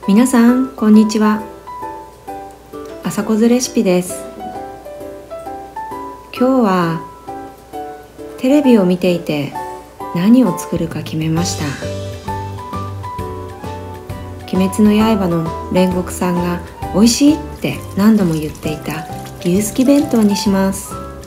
皆さんこんにちは。朝こずレシピです。今日はテレビを見ていて何を作るか決めました。鬼滅の刃の煉獄さんが美味しいって何度も言っていた牛すき弁当にします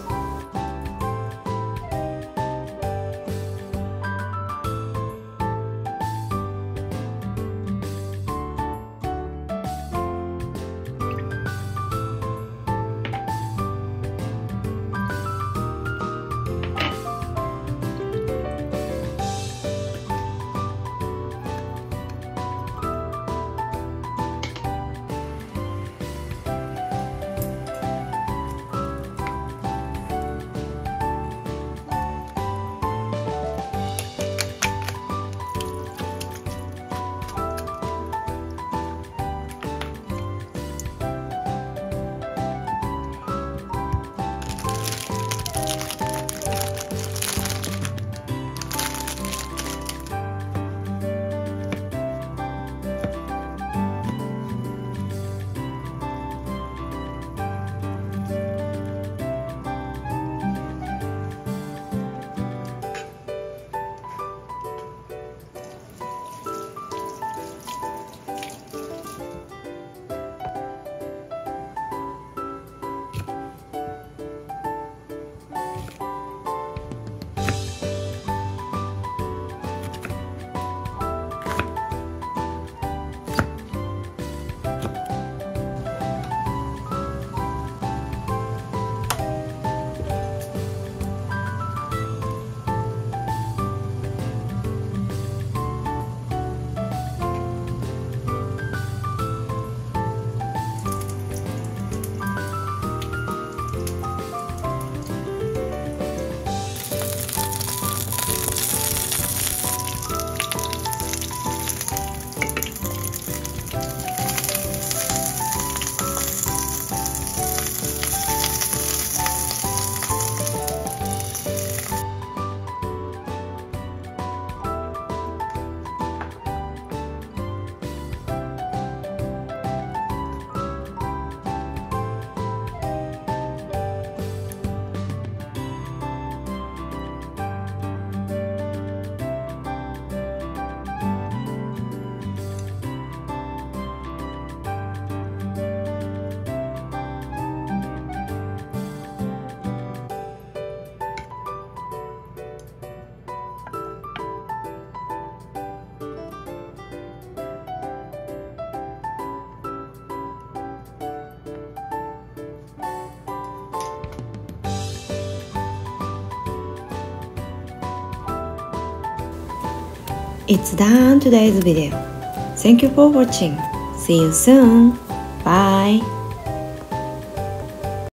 。It's done today's video. Thank you for watching. See you soon. Bye.